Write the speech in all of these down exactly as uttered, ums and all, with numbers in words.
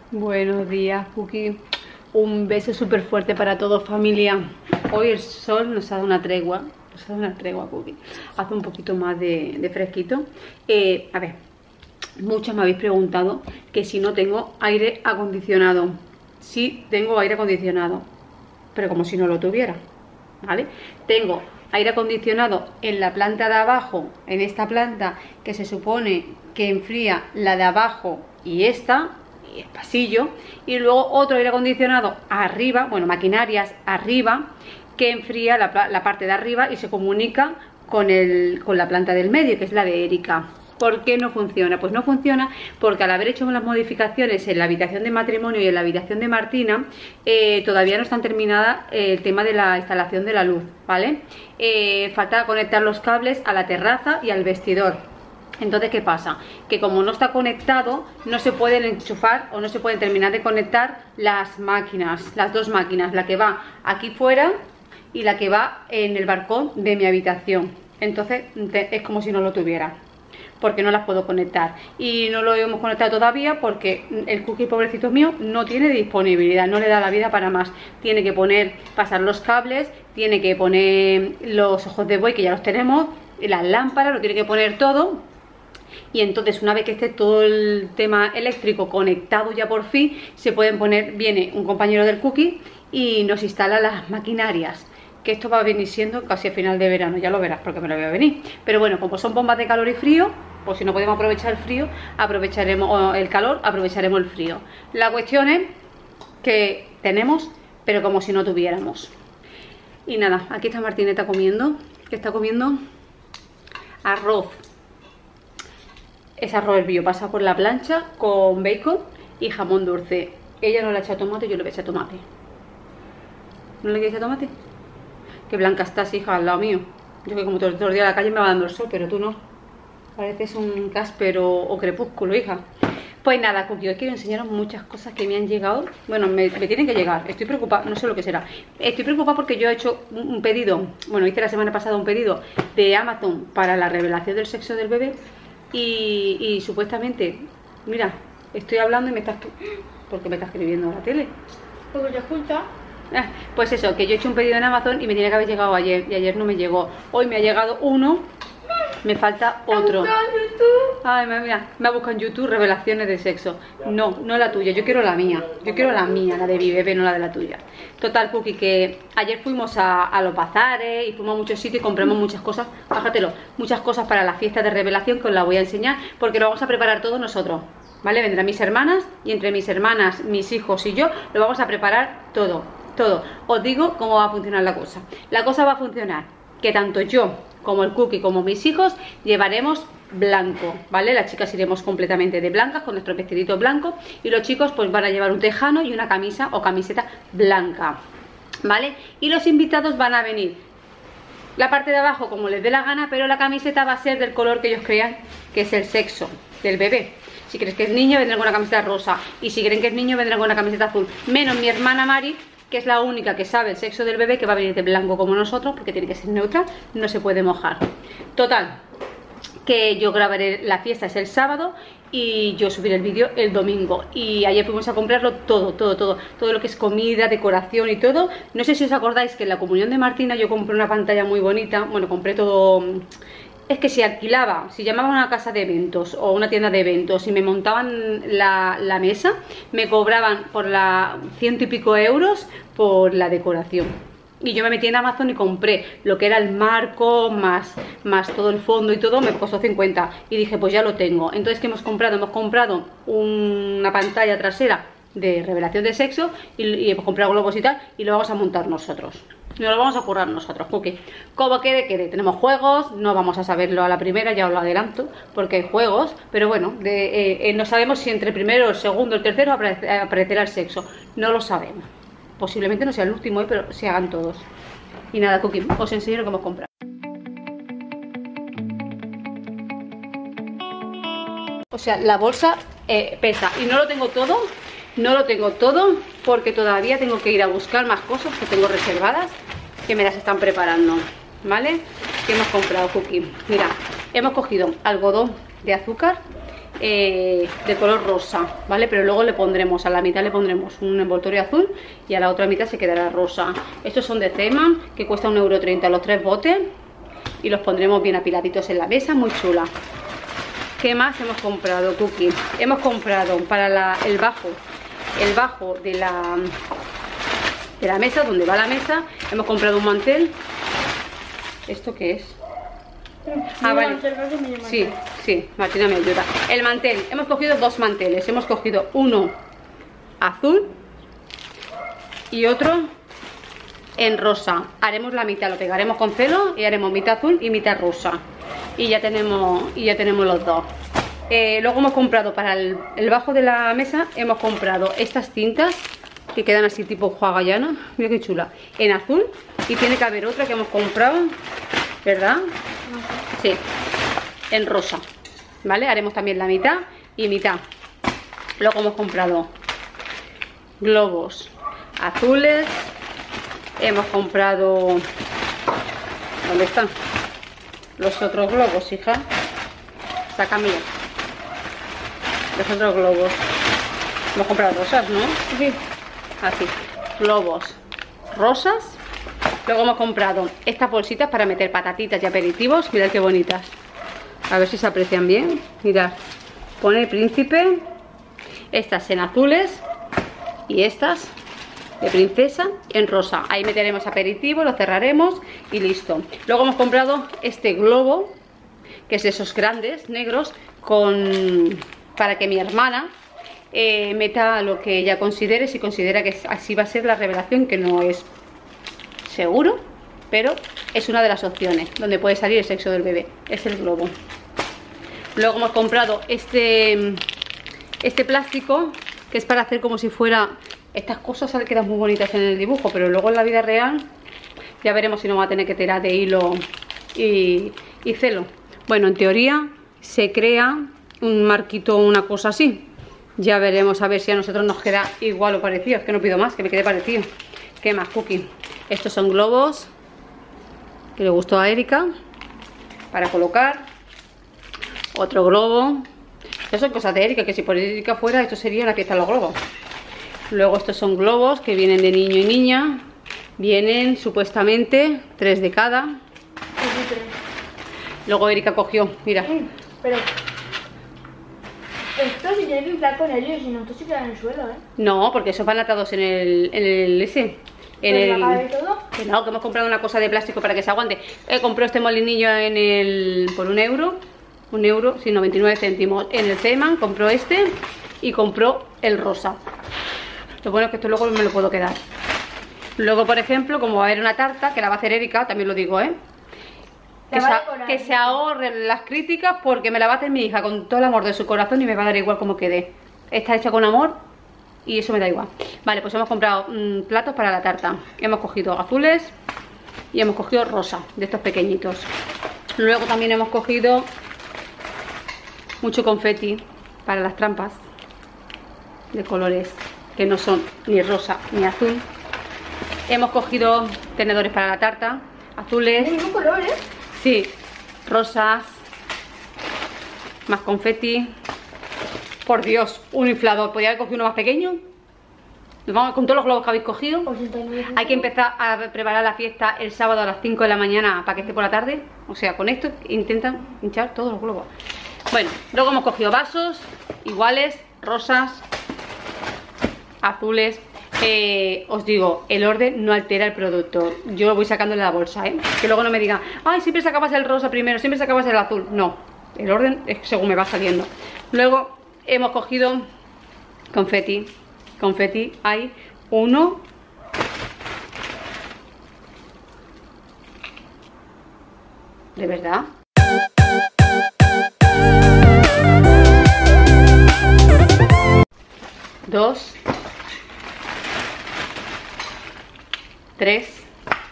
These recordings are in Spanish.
Buenos días, Cookie. Un beso súper fuerte para todos, familia. Hoy el sol nos ha dado una tregua. Nos ha dado una tregua, Cookie. Hace un poquito más de, de fresquito. Eh, a ver, muchos me habéis preguntado que si no tengo aire acondicionado. Sí, tengo aire acondicionado, pero como si no lo tuviera, ¿vale? Tengo aire acondicionado en la planta de abajo, en esta planta que se supone que enfría la de abajo y esta, y el pasillo, y luego otro aire acondicionado arriba, bueno, maquinarias arriba, que enfría la, la parte de arriba y se comunica con, el, con la planta del medio, que es la de Erika. ¿Por qué no funciona? Pues no funciona porque al haber hecho las modificaciones en la habitación de matrimonio y en la habitación de Martina, eh, todavía no están terminadas eh, el tema de la instalación de la luz, ¿vale? Eh, falta conectar los cables a la terraza y al vestidor. Entonces, ¿qué pasa? Que como no está conectado, no se pueden enchufar o no se pueden terminar de conectar las máquinas, las dos máquinas, la que va aquí fuera y la que va en el balcón de mi habitación. Entonces, es como si no lo tuviera, porque no las puedo conectar y no lo hemos conectado todavía porque el Cookie, pobrecito mío, no tiene disponibilidad, no le da la vida para más. Tiene que poner, pasar los cables, tiene que poner los ojos de buey, que ya los tenemos, las lámparas, lo tiene que poner todo. Y entonces, una vez que esté todo el tema eléctrico conectado ya por fin, se pueden poner, viene un compañero del Cookie y nos instala las maquinarias. Que esto va a venir siendo casi a final de verano, ya lo verás porque me lo voy a venir. Pero bueno, como son bombas de calor y frío, pues si no podemos aprovechar el frío, aprovecharemos el calor, aprovecharemos el frío. La cuestión es que tenemos, pero como si no tuviéramos. Y nada, aquí está Martineta comiendo, que está comiendo arroz. Es arroz hervido, pasa por la plancha con bacon y jamón dulce. Ella no le ha echado tomate, yo le voy a echar tomate. ¿No le quieres echar tomate? Qué blanca estás, hija, al lado mío. Yo que como todos los días a la calle me va dando el sol, pero tú no. Pareces un Casper o, o Crepúsculo, hija. Pues nada, Cookie, hoy quiero enseñaros muchas cosas que me han llegado. Bueno, me, me tienen que llegar. Estoy preocupada, no sé lo que será. Estoy preocupada porque yo he hecho un, un pedido. Bueno, hice la semana pasada un pedido de Amazon para la revelación del sexo del bebé. Y, y supuestamente, mira, estoy hablando y me estás... ¿Por qué me estás escribiendo a la tele? Porque te escucha. Pues eso, que yo he hecho un pedido en Amazon y me tiene que haber llegado ayer y ayer no me llegó. Hoy me ha llegado uno, me falta otro. Ay, mira, me ha buscado en YouTube revelaciones de sexo. No, no la tuya, yo quiero la mía. Yo quiero la mía, la de mi bebé, no la de la tuya. Total, Cookie, que ayer fuimos a, a los bazares y fuimos a muchos sitios y compramos muchas cosas. Bájatelo, muchas cosas para la fiesta de revelación que os la voy a enseñar porque lo vamos a preparar todos nosotros, ¿vale? Vendrán mis hermanas y entre mis hermanas, mis hijos y yo lo vamos a preparar todo. Todo. Os digo cómo va a funcionar la cosa. La cosa va a funcionar que tanto yo como el Cookie como mis hijos llevaremos blanco, ¿vale? Las chicas iremos completamente de blancas con nuestros vestiditos blancos y los chicos pues van a llevar un tejano y una camisa o camiseta blanca, ¿vale? Y los invitados van a venir la parte de abajo como les dé la gana, pero la camiseta va a ser del color que ellos crean que es el sexo del bebé. Si crees que es niño, vendrán con una camiseta rosa, y si creen que es niño, vendrán con una camiseta azul, menos mi hermana Mari, que es la única que sabe el sexo del bebé, que va a venir de blanco como nosotros, porque tiene que ser neutra, no se puede mojar. Total, que yo grabaré, la fiesta es el sábado y yo subiré el vídeo el domingo. Y ayer fuimos a comprarlo todo, todo, todo, todo lo que es comida, decoración y todo. No sé si os acordáis que en la comunión de Martina yo compré una pantalla muy bonita, bueno, compré todo... Es que si alquilaba, si llamaba a una casa de eventos o una tienda de eventos y me montaban la, la mesa, me cobraban por la ciento y pico euros por la decoración. Y yo me metí en Amazon y compré lo que era el marco, más, más todo el fondo y todo, me costó cincuenta. Y dije, pues ya lo tengo. Entonces, ¿qué hemos comprado? Hemos comprado una pantalla trasera de revelación de sexo y, y hemos comprado globos y tal, y lo vamos a montar nosotros. Nos lo vamos a currar nosotros, Cookie. Como quede, quede. Tenemos juegos, no vamos a saberlo a la primera, ya os lo adelanto, porque hay juegos, pero bueno, de, eh, eh, no sabemos si entre el primero, el segundo, el tercero aparece, aparecerá el sexo. No lo sabemos. Posiblemente no sea el último, eh, pero se hagan todos. Y nada, Cookie, os enseño lo que hemos comprado. O sea, la bolsa eh, pesa, y no lo tengo todo, no lo tengo todo, porque todavía tengo que ir a buscar más cosas que tengo reservadas, que me las están preparando, ¿vale? ¿Qué hemos comprado, Cookie? Mira, hemos cogido algodón de azúcar eh, de color rosa, ¿vale? Pero luego le pondremos, a la mitad le pondremos un envoltorio azul y a la otra mitad se quedará rosa. Estos son de Zeeman, que cuesta un euro treinta los tres botes, y los pondremos bien apiladitos en la mesa, muy chula. ¿Qué más hemos comprado, Cookie? Hemos comprado para la, el bajo, el bajo de la, de la mesa, donde va la mesa, hemos comprado un mantel. ¿Esto qué es? Ah, vale. Sí, sí, Martina me ayuda. El mantel, hemos cogido dos manteles. Hemos cogido uno azul y otro en rosa. Haremos la mitad, lo pegaremos con celo y haremos mitad azul y mitad rosa. Y ya tenemos, y ya tenemos los dos. Eh, luego hemos comprado para el, el bajo de la mesa, hemos comprado estas cintas que quedan así tipo hawaiana. Mira qué chula. En azul. Y tiene que haber otra que hemos comprado, ¿verdad? Sí, en rosa, ¿vale? Haremos también la mitad y mitad. Luego hemos comprado globos azules. Hemos comprado... ¿Dónde están los otros globos, hija? Sácame los otros globos. Hemos comprado rosas, ¿no? Sí. Así, globos rosas. Luego hemos comprado estas bolsitas para meter patatitas y aperitivos. Mirad qué bonitas. A ver si se aprecian bien. Mirad. Pone el príncipe. Estas en azules. Y estas de princesa en rosa. Ahí meteremos aperitivo, lo cerraremos y listo. Luego hemos comprado este globo, que es de esos grandes, negros, con para que mi hermana eh, meta lo que ella considere, si considera que así va a ser la revelación, que no es seguro, pero es una de las opciones donde puede salir el sexo del bebé, es el globo. Luego hemos comprado este este plástico, que es para hacer como si fuera, estas cosas quedan muy bonitas en el dibujo, pero luego en la vida real ya veremos si no va a tener que tirar de hilo y, y celo. Bueno, en teoría se crea un marquito o una cosa así. Ya veremos a ver si a nosotros nos queda igual o parecido. Es que no pido más, que me quede parecido. ¿Qué más, Cookie? Estos son globos que le gustó a Erika para colocar. Otro globo. Estas son cosas de Erika, que si por Erika fuera, esto sería la fiesta de los globos. Luego estos son globos que vienen de niño y niña. Vienen supuestamente tres de cada. Luego Erika cogió, mira. Pero esto se tiene que inflar con helio, si no, esto se queda en el suelo, ¿eh? No, porque esos van atados en el, en el ese. En el, todo? Que no, que hemos comprado una cosa de plástico para que se aguante. He comprado este molinillo en el por un euro. Un euro, sí, noventa y nueve céntimos. En el Zeeman compró este y compró el rosa. Lo bueno es que esto luego me lo puedo quedar. Luego, por ejemplo, como va a haber una tarta, que la va a hacer Erika, también lo digo, ¿eh? Que, se, que se ahorren las críticas, porque me la va a hacer mi hija con todo el amor de su corazón y me va a dar igual como quede. Está hecha con amor y eso me da igual. Vale, pues hemos comprado mmm, platos para la tarta. Hemos cogido azules y hemos cogido rosa, de estos pequeñitos. Luego también hemos cogido mucho confeti para las trampas de colores que no son ni rosa ni azul. Hemos cogido tenedores para la tarta, azules. ¿De ningún color, eh? Sí, rosas, más confeti. Por Dios, un inflador. ¿Podría haber cogido uno más pequeño? Vamos, con todos los globos que habéis cogido. Hay que empezar a preparar la fiesta el sábado a las cinco de la mañana para que esté por la tarde. O sea, con esto intentan hinchar todos los globos. Bueno, luego hemos cogido vasos iguales, rosas, azules. Eh, os digo, el orden no altera el producto. Yo lo voy sacando de la bolsa, ¿eh? Que luego no me digan, ay, siempre sacabas el rosa primero, siempre sacabas el azul. No, el orden es según me va saliendo. Luego hemos cogido confeti. Confeti hay uno, de verdad. Dos, tres,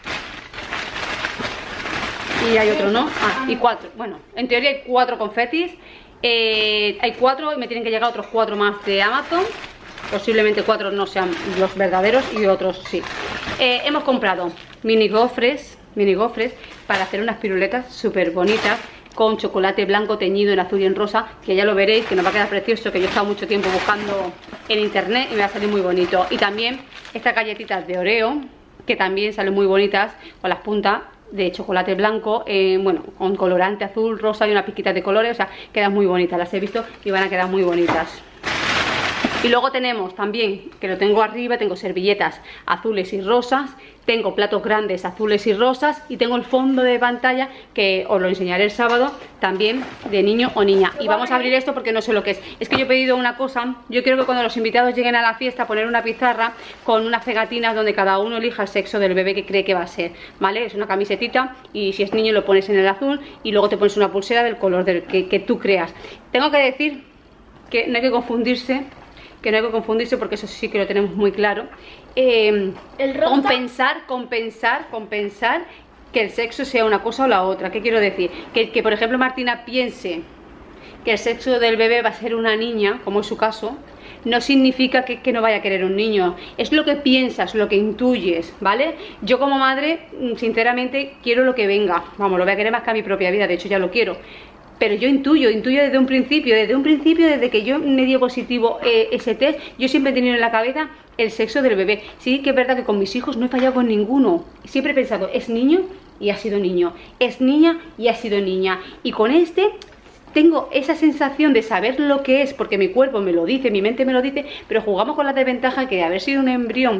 y hay otro, ¿no? Ah, y cuatro. Bueno, en teoría hay cuatro confetis. Eh, hay cuatro y me tienen que llegar otros cuatro más de Amazon. Posiblemente cuatro no sean los verdaderos y otros sí. Eh, hemos comprado mini gofres, mini gofres para hacer unas piruletas súper bonitas con chocolate blanco teñido en azul y en rosa, que ya lo veréis, que nos va a quedar precioso, que yo he estado mucho tiempo buscando en internet y me va a salir muy bonito. Y también estas galletitas de Oreo, que también salen muy bonitas, con las puntas de chocolate blanco, eh, bueno, con colorante azul, rosa y una pizquita de colores, o sea, quedan muy bonitas, las he visto y van a quedar muy bonitas. Y luego tenemos también, que lo tengo arriba, tengo servilletas azules y rosas, tengo platos grandes azules y rosas y tengo el fondo de pantalla que os lo enseñaré el sábado, también de niño o niña. Y vamos a abrir esto porque no sé lo que es. Es que yo he pedido una cosa, yo quiero que cuando los invitados lleguen a la fiesta poner una pizarra con unas pegatinas donde cada uno elija el sexo del bebé que cree que va a ser, ¿vale? Es una camisetita y si es niño lo pones en el azul y luego te pones una pulsera del color del que, que tú creas. Tengo que decir que no hay que confundirse, que no hay que confundirse porque eso sí que lo tenemos muy claro. Eh, ¿El rosa? compensar, compensar, compensar que el sexo sea una cosa o la otra. ¿Qué quiero decir? Que, que por ejemplo Martina piense que el sexo del bebé va a ser una niña, como es su caso, no significa que, que no vaya a querer un niño. Es lo que piensas, lo que intuyes, ¿vale? Yo como madre, sinceramente, quiero lo que venga. Vamos, lo voy a querer más que a mi propia vida, de hecho ya lo quiero. Pero yo intuyo, intuyo desde un principio, desde un principio, desde que yo me dio positivo eh, ese test, yo siempre he tenido en la cabeza el sexo del bebé. Sí que es verdad que con mis hijos no he fallado con ninguno. Siempre he pensado, es niño y ha sido niño, es niña y ha sido niña. Y con este tengo esa sensación de saber lo que es, porque mi cuerpo me lo dice, mi mente me lo dice, pero jugamos con la desventaja que de haber sido un embrión,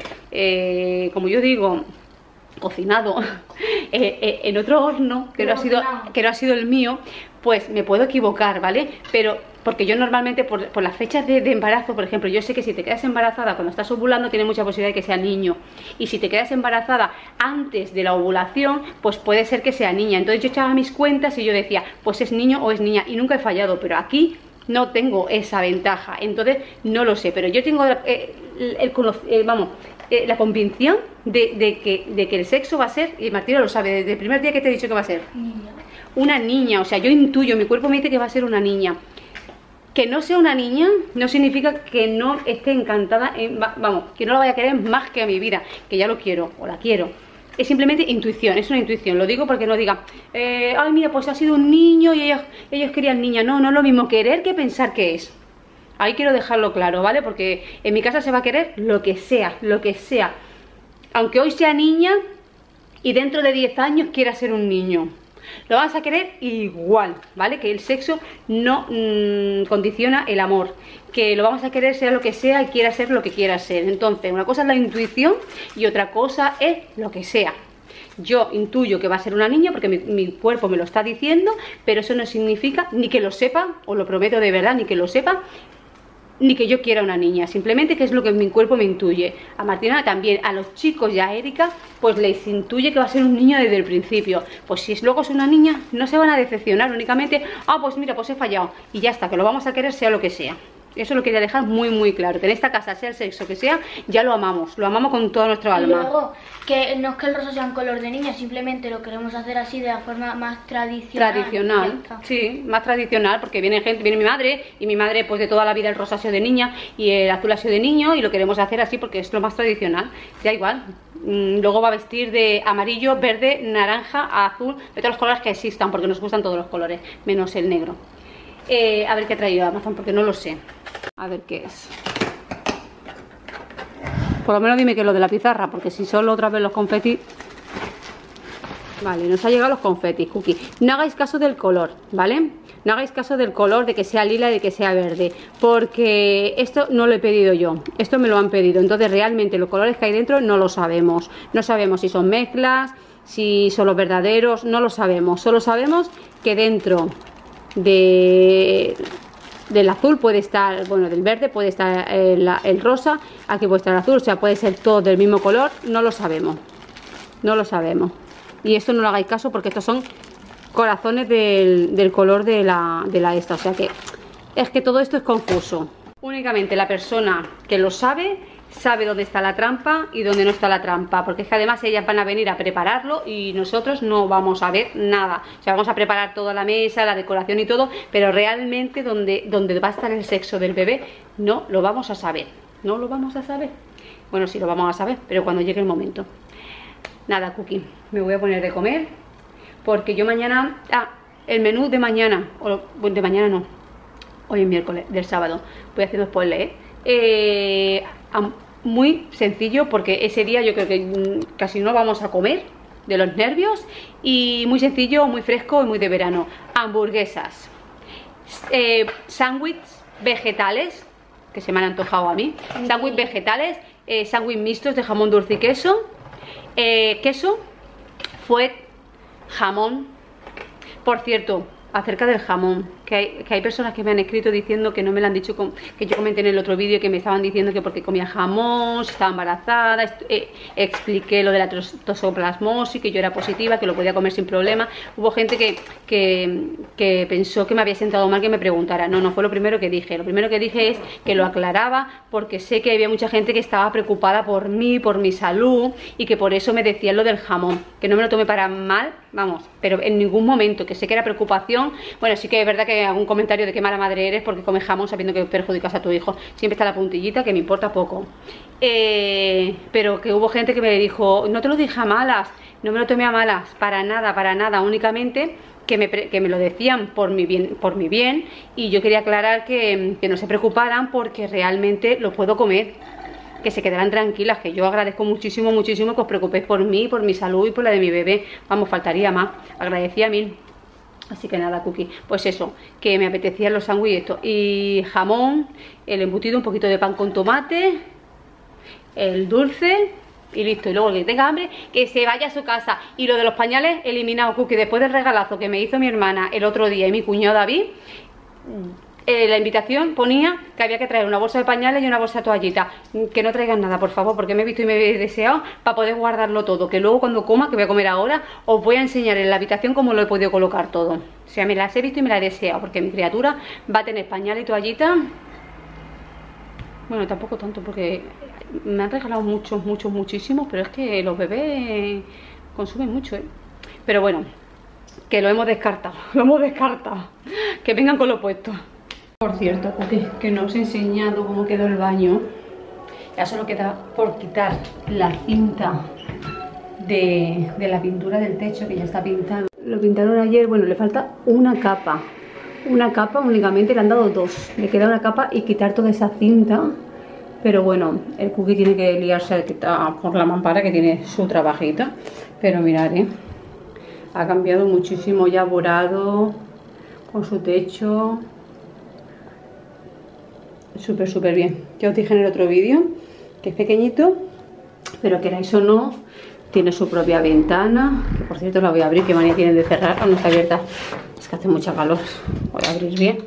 eh, como yo digo, cocinado eh, eh, en otro horno que no, ha sido, que no ha sido el mío, pues me puedo equivocar, ¿vale? Pero porque yo normalmente por, por las fechas de, de embarazo, por ejemplo, yo sé que si te quedas embarazada cuando estás ovulando tiene mucha posibilidad de que sea niño, y si te quedas embarazada antes de la ovulación pues puede ser que sea niña. Entonces yo echaba mis cuentas y yo decía, pues es niño o es niña, y nunca he fallado, pero aquí no tengo esa ventaja, entonces no lo sé, pero yo tengo eh, el, el, el vamos Eh, la convicción de, de, que, de que el sexo va a ser, y Martina lo sabe, desde el primer día que te he dicho que va a ser Niña. una niña, o sea, yo intuyo, mi cuerpo me dice que va a ser una niña. Que no sea una niña no significa que no esté encantada, en, vamos, que no la vaya a querer más que a mi vida, que ya lo quiero, o la quiero. Es simplemente intuición, es una intuición, lo digo porque no diga, eh, ay mira, pues ha sido un niño y ellos, ellos querían niña. No, no es lo mismo querer que pensar que es. Ahí quiero dejarlo claro, ¿vale? Porque en mi casa se va a querer lo que sea, lo que sea. Aunque hoy sea niña y dentro de diez años quiera ser un niño. Lo vas a querer igual, ¿vale? Que el sexo no mmm, condiciona el amor. Que lo vamos a querer sea lo que sea y quiera ser lo que quiera ser. Entonces, una cosa es la intuición y otra cosa es lo que sea. Yo intuyo que va a ser una niña porque mi, mi cuerpo me lo está diciendo, pero eso no significa ni que lo sepa, os lo prometo de verdad, ni que lo sepa, ni que yo quiera una niña, simplemente que es lo que mi cuerpo me intuye. A Martina también, a los chicos y a Erika pues les intuye que va a ser un niño desde el principio. Pues si es, luego es una niña, no se van a decepcionar, únicamente, ah pues mira, pues he fallado y ya está, que lo vamos a querer sea lo que sea. Eso lo quería dejar muy muy claro, que en esta casa, sea el sexo que sea, ya lo amamos, lo amamos con todo nuestro alma. Y luego, que no es que el rosa sea un color de niña, simplemente lo queremos hacer así de la forma más tradicional. Tradicional, sí, más tradicional, porque viene gente, viene mi madre, y mi madre pues de toda la vida el rosa ha sido de niña y el azul ha sido de niño, y lo queremos hacer así porque es lo más tradicional, da igual. Luego va a vestir de amarillo, verde, naranja, azul, de todos los colores que existan, porque nos gustan todos los colores, menos el negro. Eh, a ver qué ha traído Amazon, porque no lo sé. A ver qué es. Por lo menos dime que es lo de la pizarra, porque si solo otra vez los confetis. Vale, nos ha llegado los confetis, cookie. No hagáis caso del color, ¿vale? No hagáis caso del color, de que sea lila y de que sea verde, porque esto no lo he pedido yo, esto me lo han pedido. Entonces realmente los colores que hay dentro no lo sabemos. No sabemos si son mezclas, si son los verdaderos, no lo sabemos. Solo sabemos que dentro de del azul puede estar, bueno, del verde puede estar el, el rosa, aquí puede estar el azul, o sea, puede ser todo del mismo color, no lo sabemos, no lo sabemos. Y esto no lo hagáis caso porque estos son corazones del, del color de la, de la esta, o sea que es que todo esto es confuso. Únicamente la persona que lo sabe, sabe dónde está la trampa y dónde no está la trampa, porque es que además ellas van a venir a prepararlo y nosotros no vamos a ver nada. O sea, vamos a preparar toda la mesa, la decoración y todo, pero realmente donde, donde va a estar el sexo del bebé no lo vamos a saber, no lo vamos a saber. Bueno, sí lo vamos a saber, pero cuando llegue el momento. Nada, Cookie, me voy a poner de comer porque yo mañana... Ah, el menú de mañana, o bueno, de mañana no, hoy es miércoles, del sábado, voy haciendo spoiler, ¿eh? Eh, muy sencillo, porque ese día yo creo que casi no vamos a comer de los nervios, y muy sencillo, muy fresco y muy de verano. Hamburguesas, eh, sándwiches vegetales, que se me han antojado a mí, sándwiches vegetales, eh, sándwiches mixtos de jamón dulce y queso, eh, queso, fuet, jamón. Por cierto, acerca del jamón, que hay, que hay personas que me han escrito diciendo que no me lo han dicho, con, que yo comenté en el otro vídeo que me estaban diciendo que porque comía jamón, si estaba embarazada, eh, expliqué lo de la toxoplasmosis, que yo era positiva, que lo podía comer sin problema. Hubo gente que, que, que pensó que me había sentado mal que me preguntara. No, no fue lo primero que dije. Lo primero que dije es que lo aclaraba, porque sé que había mucha gente que estaba preocupada por mí, por mi salud, y que por eso me decían lo del jamón, que no me lo tomé para mal, vamos, pero en ningún momento, que sé que era preocupación. Bueno, sí que es verdad que algún comentario de qué mala madre eres porque comes jamón sabiendo que perjudicas a tu hijo, siempre está la puntillita, que me importa poco, eh, pero que hubo gente que me dijo, no te lo dije a malas, no me lo tomé a malas, para nada, para nada, únicamente que me, que me lo decían por mi bien, por mi bien, y yo quería aclarar que, que no se preocuparan, porque realmente lo puedo comer, que se quedarán tranquilas, que yo agradezco muchísimo, muchísimo que os preocupéis por mí, por mi salud y por la de mi bebé, vamos, faltaría más, agradecía mil. Así que nada, Cookie, pues eso, que me apetecían los sándwiches esto, y jamón, el embutido, un poquito de pan con tomate, el dulce y listo. Y luego el que tenga hambre, que se vaya a su casa. Y lo de los pañales, eliminado, Cookie, después del regalazo que me hizo mi hermana el otro día y mi cuñado David, eh, la invitación ponía que había que traer una bolsa de pañales y una bolsa de toallitas. Que no traigan nada, por favor, porque me he visto y me he deseado para poder guardarlo todo, que luego cuando coma, que voy a comer ahora, os voy a enseñar en la habitación cómo lo he podido colocar todo. O sea, me las he visto y me las he deseado, porque mi criatura va a tener pañales y toallitas. Bueno, tampoco tanto, porque me han regalado muchos, muchos, muchísimos, pero es que los bebés consumen mucho, ¿eh? Pero bueno, que lo hemos descartado, lo hemos descartado, que vengan con lo puesto. Por cierto, Cookie, que no os he enseñado cómo quedó el baño. Ya solo queda por quitar la cinta de, de la pintura del techo, que ya está pintado. Lo pintaron ayer, bueno, le falta una capa. Una capa únicamente, le han dado dos. Le queda una capa y quitar toda esa cinta. Pero bueno, el Cookie tiene que liarse a quitar por la mampara, que tiene su trabajita. Pero mirad, ¿eh? Ha cambiado muchísimo, ya borado, con su techo. Súper, súper bien. Ya os dije en el otro vídeo que es pequeñito, pero queráis o no, tiene su propia ventana. Que por cierto la voy a abrir, que manía tienen de cerrar, no está abierta. Es que hace mucha calor. Voy a abrir bien.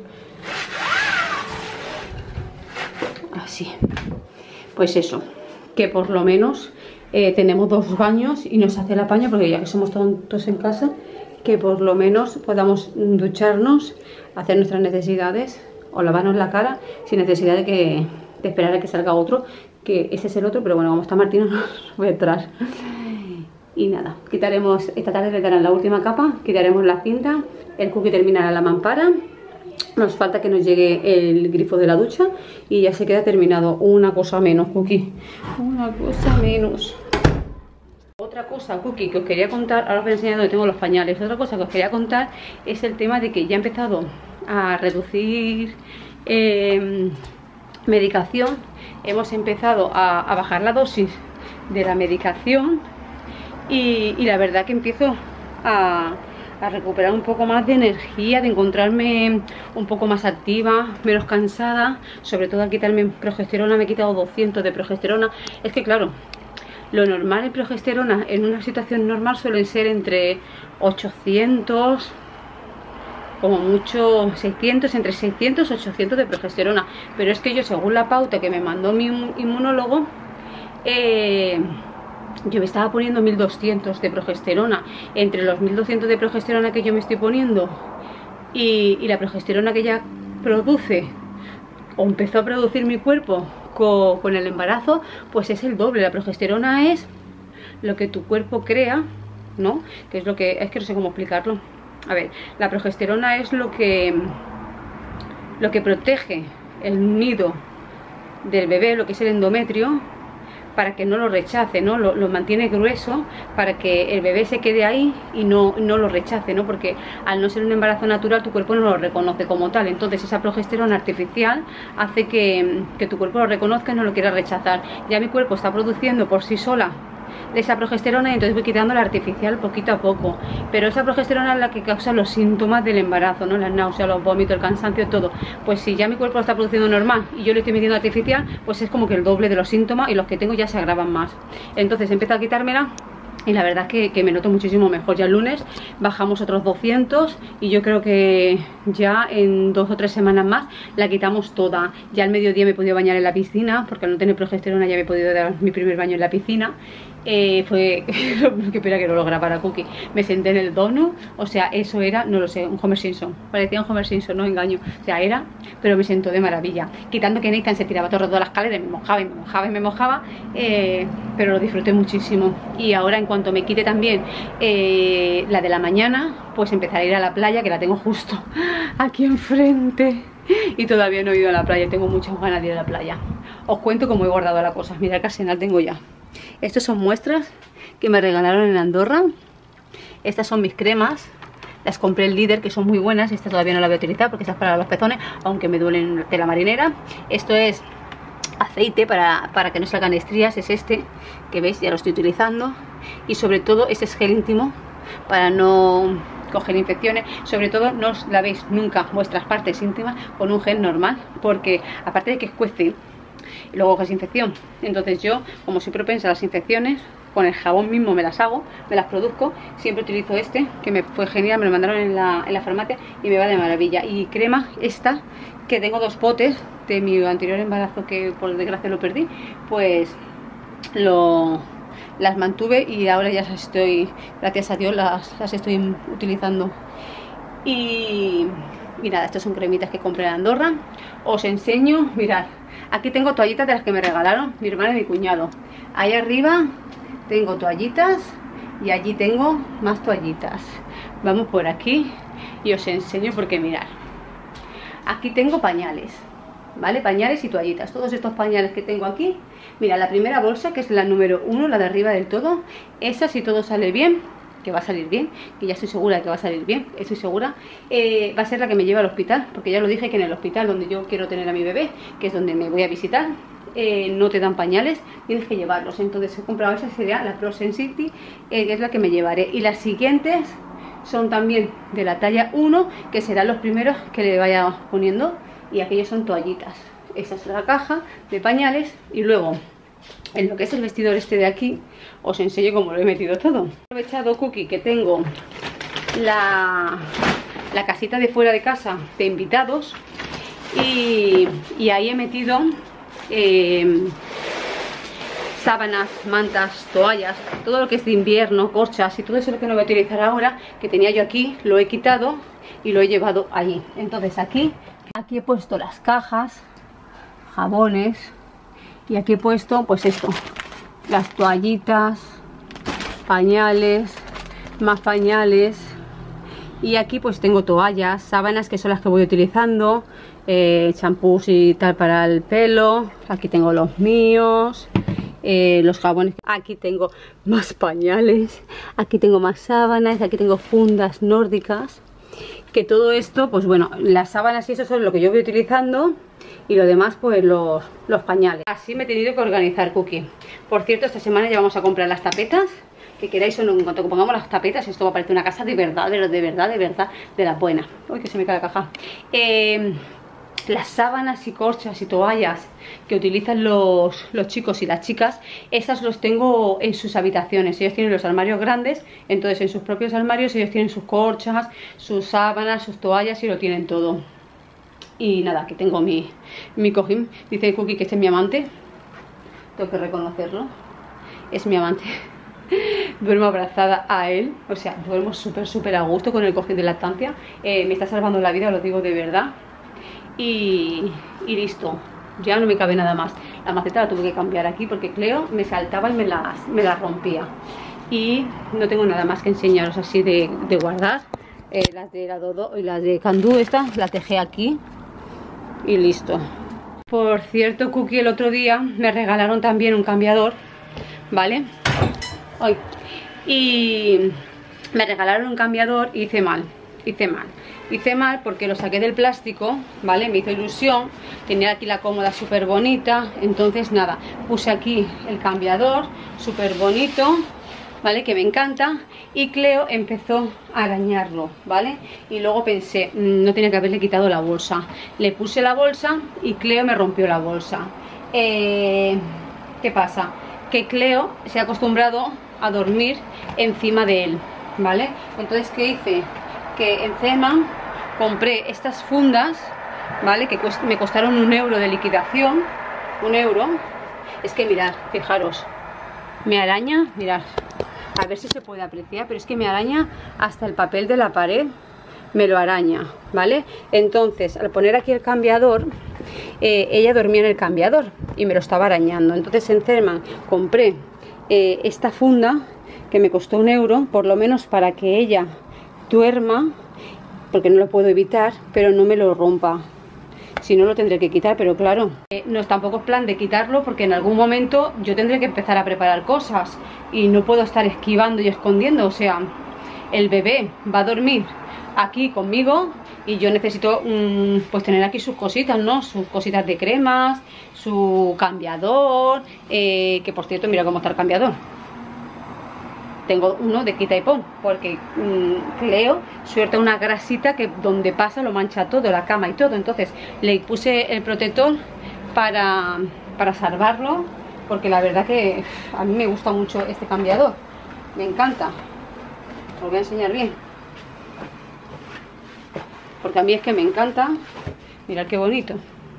Así. Pues eso, que por lo menos eh, tenemos dos baños y nos hace el apaño, porque ya que somos tontos en casa, que por lo menos podamos ducharnos, hacer nuestras necesidades o lavarnos la cara sin necesidad de que de esperar a que salga otro, que ese es el otro, pero bueno, como está Martina no voy a entrar. Y nada, quitaremos, esta tarde le darán la última capa, quitaremos la cinta, el Cookie terminará la mampara, nos falta que nos llegue el grifo de la ducha y ya se queda terminado. Una cosa menos, Cookie, una cosa menos. Otra cosa, Cookie, que os quería contar, ahora os voy a enseñar donde tengo los pañales. Otra cosa que os quería contar es el tema de que ya he empezado a reducir eh, medicación. Hemos empezado a, a bajar la dosis de la medicación y, y la verdad que empiezo a, a recuperar un poco más de energía, de encontrarme un poco más activa, menos cansada, sobre todo al quitarme progesterona. Me he quitado doscientos de progesterona. Es que claro, lo normal en progesterona en una situación normal suelen ser entre ochocientos, como mucho seiscientos, entre seiscientos y ochocientos de progesterona. Pero es que yo, según la pauta que me mandó mi inmunólogo, eh, yo me estaba poniendo mil doscientos de progesterona. Entre los mil doscientos de progesterona que yo me estoy poniendo y, y la progesterona que ya produce o empezó a producir mi cuerpo con, con el embarazo, pues es el doble. La progesterona es lo que tu cuerpo crea, ¿no? Que es lo que, es que no sé cómo explicarlo. A ver, la progesterona es lo que lo que protege el nido del bebé, lo que es el endometrio, para que no lo rechace, ¿no? Lo, lo mantiene grueso para que el bebé se quede ahí y no, no lo rechace, ¿no? Porque al no ser un embarazo natural tu cuerpo no lo reconoce como tal, entonces esa progesterona artificial hace que, que tu cuerpo lo reconozca y no lo quiera rechazar. Ya mi cuerpo está produciendo por sí sola de esa progesterona y entonces voy quitando la artificial poquito a poco, pero esa progesterona es la que causa los síntomas del embarazo, ¿no? Las náuseas, los vómitos, el cansancio, todo. Pues si ya mi cuerpo lo está produciendo normal y yo le estoy metiendo artificial, pues es como que el doble de los síntomas y los que tengo ya se agravan más. Entonces empiezo a quitármela y la verdad es que, que me noto muchísimo mejor. Ya el lunes bajamos otros doscientos y yo creo que ya en dos o tres semanas más la quitamos toda. Ya al mediodía me he podido bañar en la piscina, porque al no tener progesterona ya me he podido dar mi primer baño en la piscina. Eh, fue, que espera que no lo grabara Cookie, me senté en el dono, o sea, eso era, no lo sé, un Homer Simpson, parecía un Homer Simpson, no engaño, o sea, era, pero me sentó de maravilla, quitando que Nathan se tiraba todo el rato de las escaleras, me mojaba y me mojaba y me mojaba, eh, pero lo disfruté muchísimo. Y ahora en cuanto me quite también eh, la de la mañana, pues empezaré a ir a la playa, que la tengo justo aquí enfrente. Y todavía no he ido a la playa, tengo muchas ganas de ir a la playa. Os cuento cómo he guardado las cosas, mirad qué arsenal tengo ya. Estas son muestras que me regalaron en Andorra. Estas son mis cremas, las compré en Líder, que son muy buenas. Esta todavía no la voy a utilizar porque esta es para los pezones, aunque me duelen de la marinera. Esto es aceite para, para que no salgan estrías, es este, que veis, ya lo estoy utilizando. Y sobre todo este es gel íntimo para no coger infecciones. Sobre todo no os lavéis nunca vuestras partes íntimas con un gel normal, porque aparte de que escuece y luego coges infección, entonces yo, como soy propensa a las infecciones, con el jabón mismo me las hago, me las produzco. Siempre utilizo este, que me fue genial, me lo mandaron en la, en la farmacia y me va de maravilla. Y crema esta, que tengo dos potes de mi anterior embarazo, que por desgracia lo perdí, pues lo, las mantuve y ahora ya las estoy, gracias a Dios, las, las estoy utilizando. Y, y nada, estas son cremitas que compré en Andorra. Os enseño, mirad, aquí tengo toallitas de las que me regalaron mi hermana y mi cuñado. Ahí arriba tengo toallitas y allí tengo más toallitas. Vamos por aquí y os enseño, porque mirad, aquí tengo pañales, ¿vale? Pañales y toallitas, todos estos pañales que tengo aquí. Mira, la primera bolsa, que es la número uno, la de arriba del todo, esa, si todo sale bien, que va a salir bien, que ya estoy segura de que va a salir bien, estoy segura, eh, va a ser la que me lleva al hospital, porque ya lo dije que en el hospital donde yo quiero tener a mi bebé, que es donde me voy a visitar, eh, no te dan pañales, tienes que llevarlos. Entonces he comprado esa, sería la Pro Sensity, eh, que es la que me llevaré. Y las siguientes son también de la talla uno, que serán los primeros que le vaya poniendo, y aquellos son toallitas. Esa es la caja de pañales. Y luego, en lo que es el vestidor este de aquí, os enseño cómo lo he metido todo. He aprovechado, Cookie, que tengo la, la casita de fuera de casa de invitados, y, y ahí he metido eh, sábanas, mantas, toallas, todo lo que es de invierno, corchas y todo eso lo que no voy a utilizar ahora, que tenía yo aquí, lo he quitado y lo he llevado allí. Entonces aquí, aquí he puesto las cajas, jabones, y aquí he puesto pues esto, las toallitas, pañales, más pañales, y aquí pues tengo toallas, sábanas, que son las que voy utilizando, eh, champús y tal para el pelo. Aquí tengo los míos, eh, los jabones, aquí tengo más pañales, aquí tengo más sábanas, aquí tengo fundas nórdicas, que todo esto pues bueno, las sábanas y eso son lo que yo voy utilizando, y lo demás pues los, los pañales. Así me he tenido que organizar, Cookie. Por cierto, esta semana ya vamos a comprar las tapetas, que queráis o no, en cuanto pongamos las tapetas, esto va a parecer una casa de verdad, de, de verdad, de verdad, de la buena. Uy, que se me cae la caja. Eh, las sábanas y corchas y toallas que utilizan los, los chicos y las chicas, esas los tengo en sus habitaciones. Ellos tienen los armarios grandes, entonces en sus propios armarios ellos tienen sus corchas, sus sábanas, sus toallas, y lo tienen todo. Y nada, aquí tengo mi, mi cojín. Dice Cookie que este es mi amante, tengo que reconocerlo, es mi amante. Duermo abrazada a él, o sea, duermo súper súper a gusto con el cojín de lactancia. eh, Me está salvando la vida, os lo digo de verdad. Y, y listo, ya no me cabe nada más. La maceta la tuve que cambiar aquí porque Cleo me saltaba y me las, me las rompía. Y no tengo nada más que enseñaros así de, de guardar. eh, Las de la Dodo y las de Candú, estas las dejé aquí y listo. Por cierto, Cookie, el otro día me regalaron también un cambiador, ¿vale? Ay. Y me regalaron un cambiador y hice mal, hice mal. Hice mal porque lo saqué del plástico, ¿vale? Me hizo ilusión, tenía aquí la cómoda súper bonita. Entonces nada, puse aquí el cambiador súper bonito, ¿vale? Que me encanta. Y Cleo empezó a arañarlo, ¿vale? Y luego pensé, no tenía que haberle quitado la bolsa. Le puse la bolsa y Cleo me rompió la bolsa. eh, ¿Qué pasa? Que Cleo se ha acostumbrado a dormir encima de él, ¿vale? Entonces, ¿qué hice? Que encima compré estas fundas, ¿vale? Que me costaron un euro de liquidación. Un euro. Es que mirad, fijaros, me araña, mirad, a ver si se puede apreciar, pero es que me araña hasta el papel de la pared, me lo araña, ¿vale? Entonces, al poner aquí el cambiador, eh, ella dormía en el cambiador y me lo estaba arañando. Entonces en Cerman compré eh, esta funda que me costó un euro, por lo menos para que ella duerma, porque no lo puedo evitar, pero no me lo rompa. Si no, lo tendré que quitar, pero claro, eh, no es tampoco plan de quitarlo, porque en algún momento yo tendré que empezar a preparar cosas y no puedo estar esquivando y escondiendo. O sea, el bebé va a dormir aquí conmigo y yo necesito mmm, pues tener aquí sus cositas, ¿no? Sus cositas de cremas, su cambiador, eh, que por cierto, mira cómo está el cambiador. Tengo uno de quita y pon, porque mmm, Cleo suelta una grasita que donde pasa lo mancha todo, la cama y todo. Entonces le puse el protector para, para salvarlo, porque la verdad que a mí me gusta mucho este cambiador, me encanta. Os voy a enseñar bien, porque a mí es que me encanta. Mirad qué bonito,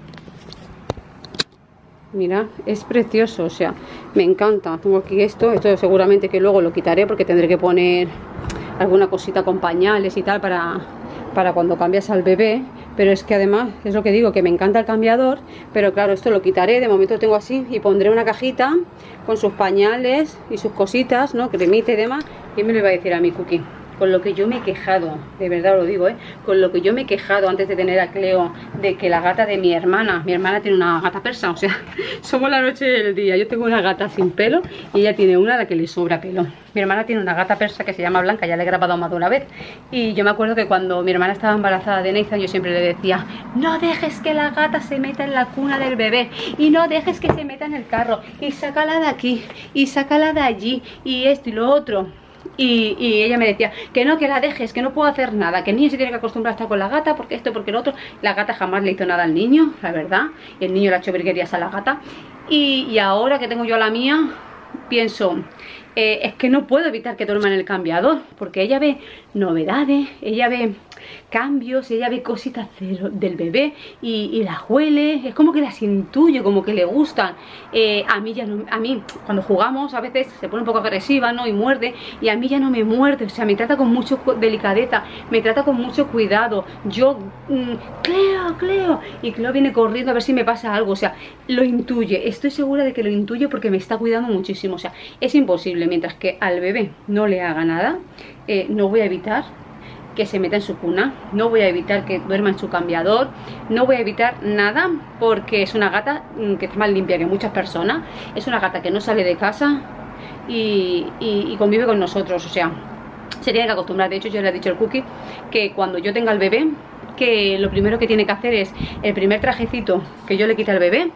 mira, es precioso, o sea, me encanta. Tengo aquí esto, esto seguramente que luego lo quitaré porque tendré que poner alguna cosita con pañales y tal para, para cuando cambias al bebé. Pero es que además, es lo que digo, que me encanta el cambiador, pero claro, esto lo quitaré, de momento lo tengo así, y pondré una cajita con sus pañales y sus cositas, ¿no? Cremita y demás. ¿Qué me lo iba a decir a mi Cookie? Con lo que yo me he quejado, de verdad lo digo, ¿eh? Con lo que yo me he quejado antes de tener a Cleo, de que la gata de mi hermana, mi hermana tiene una gata persa, o sea, somos la noche y el día. Yo tengo una gata sin pelo y ella tiene una a la que le sobra pelo. Mi hermana tiene una gata persa que se llama Blanca, ya le he grabado más de una vez. Y yo me acuerdo que cuando mi hermana estaba embarazada de Nathan, yo siempre le decía, no dejes que la gata se meta en la cuna del bebé, y no dejes que se meta en el carro, y sácala de aquí, y sácala de allí, y esto y lo otro. Y, y ella me decía que no, que la dejes, que no puedo hacer nada, que el niño se tiene que acostumbrar a estar con la gata, porque esto, porque lo otro. La gata jamás le hizo nada al niño, la verdad, y el niño le ha hecho virguerías a la gata. Y, y ahora que tengo yo a la mía, pienso, eh, es que no puedo evitar que duerma en el cambiador, porque ella ve novedades, ella ve cambios, ella ve cositas de, del bebé y, y las huele, es como que las intuye, como que le gustan. eh, a mí ya no, a mí cuando jugamos a veces se pone un poco agresiva, ¿no? Y muerde, y a mí ya no me muerde, o sea, me trata con mucha delicadeza, me trata con mucho cuidado. Yo, mmm, Cleo, Cleo, y Cleo viene corriendo a ver si me pasa algo, o sea, lo intuye, estoy segura de que lo intuye porque me está cuidando muchísimo. O sea, es imposible, mientras que al bebé no le haga nada, eh, no voy a evitar que se meta en su cuna, no voy a evitar que duerma en su cambiador, no voy a evitar nada, porque es una gata que es más limpia que muchas personas, es una gata que no sale de casa y, y, y convive con nosotros. O sea, se tiene que acostumbrar. De hecho, yo le he dicho al Cookie que cuando yo tenga el bebé, que lo primero que tiene que hacer es el primer trajecito que yo le quite al bebé,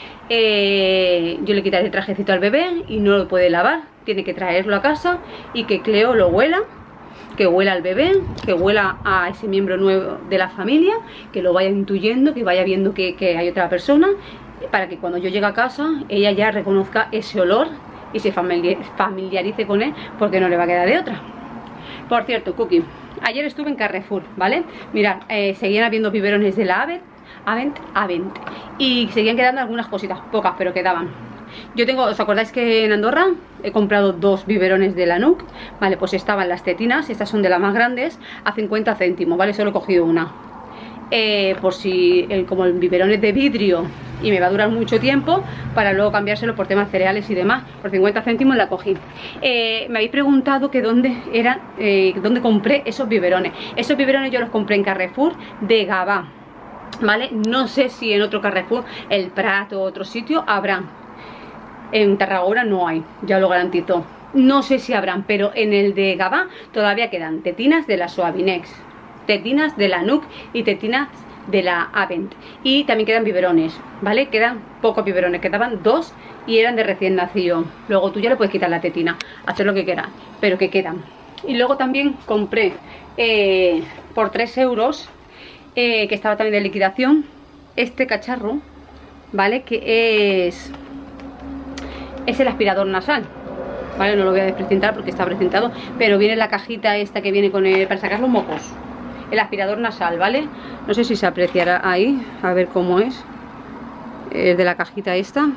eh, yo le quitaré el trajecito al bebé y no lo puede lavar, tiene que traerlo a casa y que Cleo lo huela, que huela al bebé, que huela a ese miembro nuevo de la familia, que lo vaya intuyendo, que vaya viendo que, que hay otra persona, para que cuando yo llegue a casa ella ya reconozca ese olor y se familiarice con él, porque no le va a quedar de otra. Por cierto, Cookie, ayer estuve en Carrefour, ¿vale? Mirad, eh, seguían habiendo biberones de la Avent, Avent, Avent, y seguían quedando algunas cositas, pocas, pero quedaban. Yo tengo, ¿os acordáis que en Andorra he comprado dos biberones de la Nuc? Vale, pues estaban las tetinas, estas son de las más grandes, a cincuenta céntimos, ¿vale? Solo he cogido una. Eh, por si, el, como el biberón es de vidrio y me va a durar mucho tiempo, para luego cambiárselo por temas cereales y demás, por cincuenta céntimos la cogí. Eh, me habéis preguntado que dónde eran, eh, dónde compré esos biberones. Esos biberones yo los compré en Carrefour de Gabá. ¿vale? No sé si en otro Carrefour, el Prat o otro sitio habrán. En Tarragona no hay, ya lo garantizo. No sé si habrán, pero en el de Gavà todavía quedan tetinas de la Suavinex, tetinas de la Nuuk y tetinas de la Avent. Y también quedan biberones, ¿vale? Quedan pocos biberones, quedaban dos y eran de recién nacido. Luego tú ya le puedes quitar la tetina, hacer lo que quieras, pero que quedan. Y luego también compré eh, por tres euros, eh, que estaba también de liquidación, este cacharro, ¿vale? Que es, es el aspirador nasal. Vale, no lo voy a desprecintar porque está precintado, pero viene la cajita esta que viene con el, para sacar los mocos, el aspirador nasal, ¿vale? No sé si se apreciará ahí, a ver cómo es, el de la cajita esta,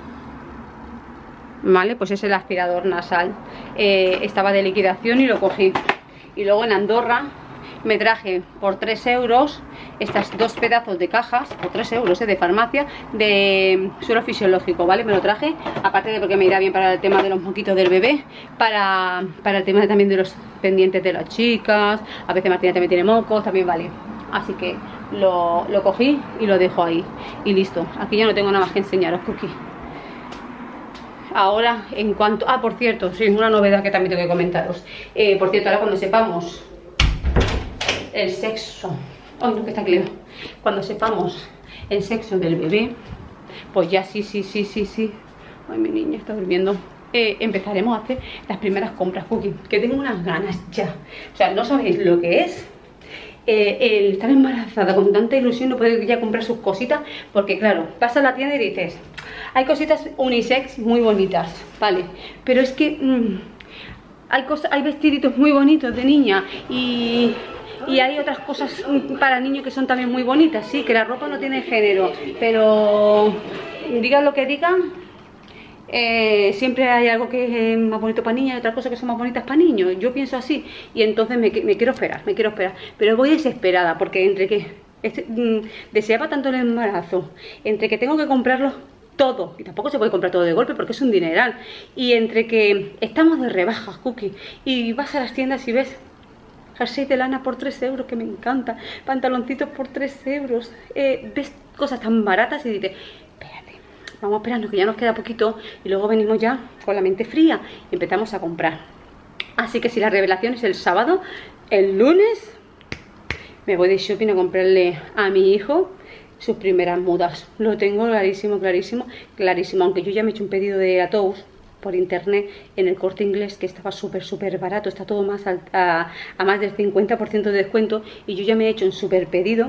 ¿vale? Pues es el aspirador nasal. Eh, estaba de liquidación y lo cogí. Y luego en Andorra me traje por tres euros estas dos pedazos de cajas, por tres euros eh, de farmacia, de suelo fisiológico, ¿vale? Me lo traje, aparte de porque me irá bien para el tema de los moquitos del bebé, para, para el tema también de los pendientes de las chicas, a veces Martina también tiene mocos, también vale. Así que lo, lo cogí y lo dejo ahí, y listo. Aquí ya no tengo nada más que enseñaros, Cookie. Ahora, en cuanto... Ah, por cierto, sí, una novedad que también tengo que comentaros. Eh, por cierto, ahora cuando sepamos el sexo, ay no, que está claro, cuando sepamos el sexo del bebé, pues ya sí, sí, sí, sí, sí, ay mi niña está durmiendo, eh, empezaremos a hacer las primeras compras, Cookie, que tengo unas ganas ya, o sea, no sabéis lo que es eh, el estar embarazada con tanta ilusión, no poder ya comprar sus cositas, porque claro, vas a la tienda y dices, hay cositas unisex muy bonitas, vale, pero es que mmm, hay cosas, hay vestiditos muy bonitos de niña y... Y hay otras cosas para niños que son también muy bonitas, sí, que la ropa no tiene género, pero digan lo que digan, eh, siempre hay algo que es más bonito para niñas y otras cosas que son más bonitas para niños. Yo pienso así y entonces me, me quiero esperar, me quiero esperar, pero voy desesperada porque entre que este, mm, deseaba tanto el embarazo, entre que tengo que comprarlo todo, y tampoco se puede comprar todo de golpe porque es un dineral, y entre que estamos de rebajas, Cookie, y vas a las tiendas y ves jersey de lana por tres euros, que me encanta, pantaloncitos por tres euros, eh, ves cosas tan baratas y dices, espérate, vamos a esperarnos que ya nos queda poquito y luego venimos ya con la mente fría y empezamos a comprar. Así que si la revelación es el sábado, el lunes me voy de shopping a comprarle a mi hijo sus primeras mudas. Lo tengo clarísimo, clarísimo, clarísimo, aunque yo ya me he hecho un pedido de Atous por internet en el Corte Inglés, que estaba súper súper barato, está todo más a, a, a más del cincuenta por ciento de descuento, y yo ya me he hecho un súper pedido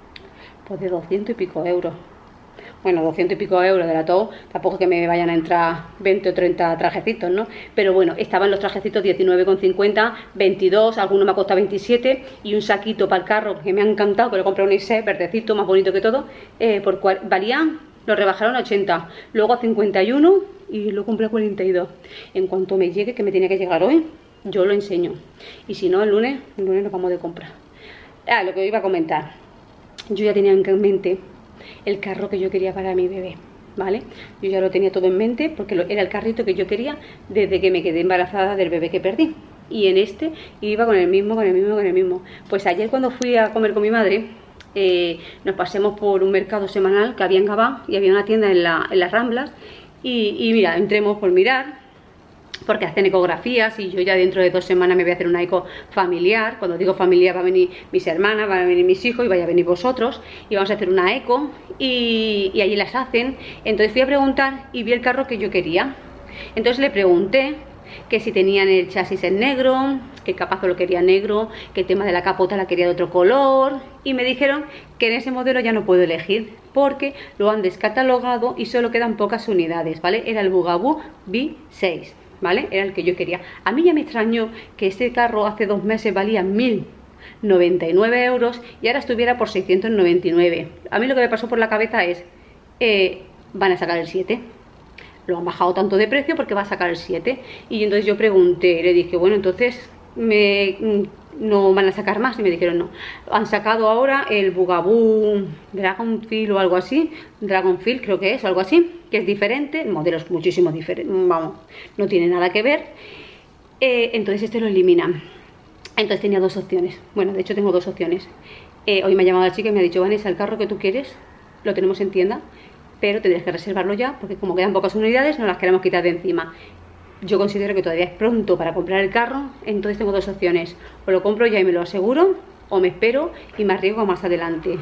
pues de doscientos y pico euros. Bueno, doscientos y pico euros de la Atous, tampoco es que me vayan a entrar veinte o treinta trajecitos, ¿no? Pero bueno, estaban los trajecitos diecinueve con cincuenta, veintidós, alguno me ha costado veintisiete, y un saquito para el carro que me ha encantado, que lo compré un Isé, verdecito, más bonito que todo, eh, por cual, valían, lo rebajaron a ochenta, luego a cincuenta y uno y lo compré a cuarenta y dos. En cuanto me llegue, que me tiene que llegar hoy, yo lo enseño. Y si no, el lunes, el lunes nos vamos de compra. Ah, lo que iba a comentar. Yo ya tenía en mente el carro que yo quería para mi bebé, ¿vale? Yo ya lo tenía todo en mente porque lo, era el carrito que yo quería desde que me quedé embarazada del bebé que perdí. Y en este iba con el mismo, con el mismo, con el mismo. Pues ayer cuando fui a comer con mi madre, eh, nos pasemos por un mercado semanal que había en Gavà y había una tienda en, la, en las Ramblas. Y, y mira, entremos por mirar, porque hacen ecografías y yo ya dentro de dos semanas me voy a hacer una eco familiar. Cuando digo familiar, va a venir mis hermanas, van a venir mis hijos y vaya a venir vosotros, y vamos a hacer una eco y, y allí las hacen. Entonces fui a preguntar y vi el carro que yo quería. Entonces le pregunté que si tenían el chasis en negro, que el capazo lo quería negro, que el tema de la capota la quería de otro color, y me dijeron que en ese modelo ya no puedo elegir porque lo han descatalogado y solo quedan pocas unidades, ¿vale? Era el Bugaboo V seis, ¿vale? Era el que yo quería. A mí ya me extrañó que este carro hace dos meses valía mil noventa y nueve euros y ahora estuviera por seiscientos noventa y nueve. A mí lo que me pasó por la cabeza es, eh, van a sacar el siete. Lo han bajado tanto de precio porque va a sacar el siete. Y entonces yo pregunté, le dije, bueno, entonces me, no van a sacar más. Y me dijeron, no, han sacado ahora el Bugaboo Dragonfil o algo así, Dragonfil creo que es, o algo así, que es diferente, modelos muchísimo diferentes, vamos, no tiene nada que ver. eh, entonces este lo eliminan. Entonces tenía dos opciones, bueno, de hecho tengo dos opciones, Eh, hoy me ha llamado la chica y me ha dicho, Vanessa, el carro que tú quieres lo tenemos en tienda, pero tendrías que reservarlo ya, porque como quedan pocas unidades, no las queremos quitar de encima. Yo considero que todavía es pronto para comprar el carro, entonces tengo dos opciones. O lo compro ya y me lo aseguro, o me espero y me arriesgo más adelante.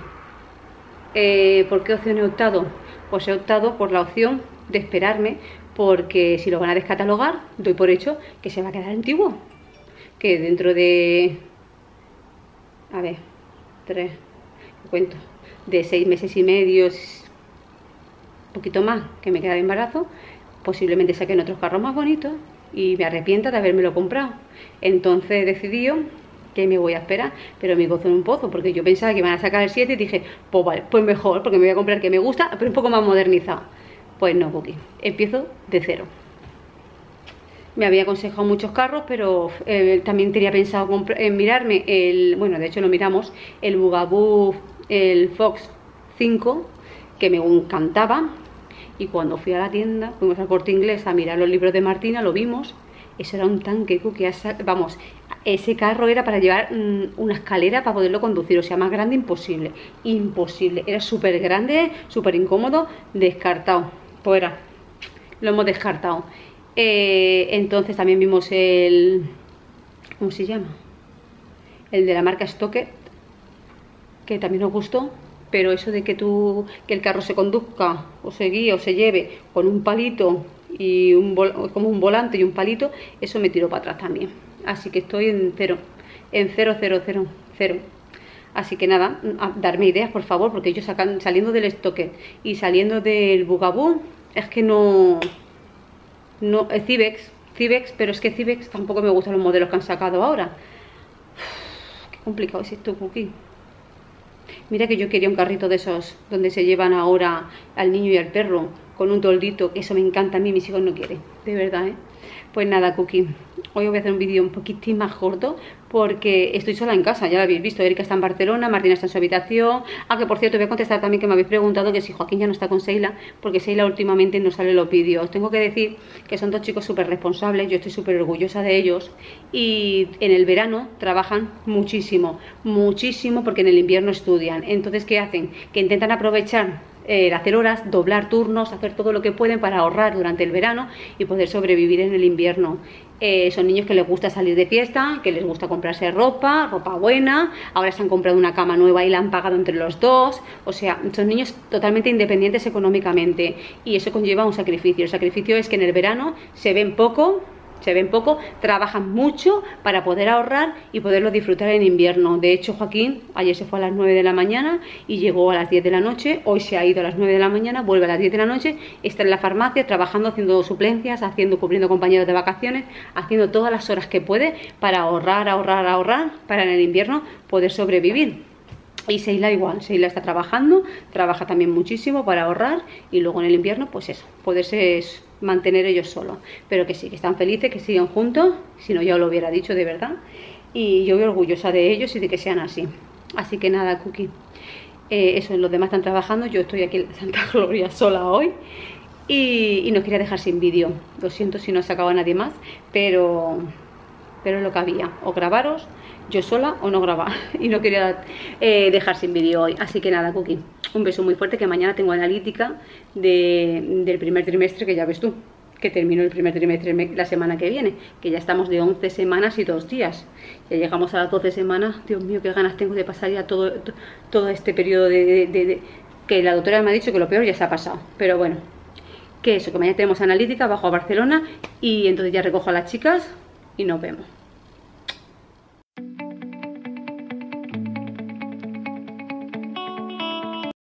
Eh, ¿Por qué opción he optado? Pues he optado por la opción de esperarme, porque si lo van a descatalogar, doy por hecho que se va a quedar antiguo. Que dentro de... A ver, tres, ¿qué cuento? De seis meses y medio, un poquito más, que me queda de embarazo, posiblemente saquen otros carros más bonitos y me arrepienta de habérmelo comprado. Entonces he decidido que me voy a esperar, pero me gozo en un pozo, porque yo pensaba que iban a sacar el siete y dije, pues vale, pues mejor, porque me voy a comprar el que me gusta, pero un poco más modernizado. Pues no, Cookie, empiezo de cero. Me había aconsejado muchos carros, pero eh, también tenía pensado en mirarme el, bueno, de hecho lo miramos, el Bugaboo, el Fox cinco, que me encantaba. Y cuando fui a la tienda, fuimos al Corte Inglés a mirar los libros de Martina, lo vimos. Eso era un tanque, Cookie, vamos, ese carro era para llevar mmm, una escalera para poderlo conducir, o sea, más grande imposible, imposible, era súper grande, súper incómodo, descartado, pues era, lo hemos descartado. Eh, entonces también vimos el, ¿cómo se llama? El de la marca Stoker, que también nos gustó. Pero eso de que tú que el carro se conduzca o se guíe o se lleve con un palito y un como un volante y un palito, eso me tiró para atrás también. Así que estoy en cero, en cero, cero, cero, cero. Así que nada, a darme ideas por favor, porque ellos sacan, saliendo del Stoker y saliendo del Bugaboo, es que no, no, es Civex, Civex, pero es que Civex tampoco me gustan los modelos que han sacado ahora. Uf, qué complicado es esto, Cookie. Mira que yo quería un carrito de esos donde se llevan ahora al niño y al perro con un toldito, eso me encanta a mí, mis hijos no quieren, de verdad, ¿eh? Pues nada, Cookie, hoy voy a hacer un vídeo un poquitín más corto porque estoy sola en casa, ya lo habéis visto. Erika está en Barcelona, Martina está en su habitación. Ah, que por cierto voy a contestar también que me habéis preguntado que si Joaquín ya no está con Seila, porque Seila últimamente no sale los vídeos. Os tengo que decir que son dos chicos súper responsables, yo estoy súper orgullosa de ellos, y en el verano trabajan muchísimo, muchísimo, porque en el invierno estudian. Entonces, ¿qué hacen? Que intentan aprovechar Eh, hacer horas, doblar turnos, hacer todo lo que pueden para ahorrar durante el verano y poder sobrevivir en el invierno. Eh, son niños que les gusta salir de fiesta, que les gusta comprarse ropa, ropa buena. Ahora se han comprado una cama nueva y la han pagado entre los dos. O sea, son niños totalmente independientes económicamente y eso conlleva un sacrificio. El sacrificio es que en el verano se ven poco, se ven poco, trabajan mucho para poder ahorrar y poderlo disfrutar en invierno. De hecho, Joaquín ayer se fue a las nueve de la mañana y llegó a las diez de la noche. Hoy se ha ido a las nueve de la mañana, vuelve a las diez de la noche, está en la farmacia trabajando, haciendo suplencias, haciendo, cubriendo compañeros de vacaciones, haciendo todas las horas que puede para ahorrar, ahorrar, ahorrar, para en el invierno poder sobrevivir. Y Seila igual, Seila está trabajando, trabaja también muchísimo para ahorrar y luego en el invierno, pues eso, poderse mantener ellos solos. Pero que sí, que están felices, que siguen juntos, si no ya os lo hubiera dicho de verdad. Y yo voy orgullosa de ellos y de que sean así. Así que nada, Cookie, eh, eso, los demás están trabajando, yo estoy aquí en Santa Gloria sola hoy. Y, y no quería dejar sin vídeo, lo siento si no he sacado a nadie más, pero... pero es lo que había, o grabaros yo sola o no grabar, y no quería eh, dejar sin vídeo hoy. Así que nada, Cookie, un beso muy fuerte, que mañana tengo analítica de, del primer trimestre, que ya ves tú, que termino el primer trimestre la semana que viene, que ya estamos de once semanas y dos días, ya llegamos a las doce semanas. Dios mío, qué ganas tengo de pasar ya todo, todo este periodo de, de, de, de que la doctora me ha dicho que lo peor ya se ha pasado, pero bueno, que eso, que mañana tenemos analítica, bajo a Barcelona y entonces ya recojo a las chicas y nos vemos.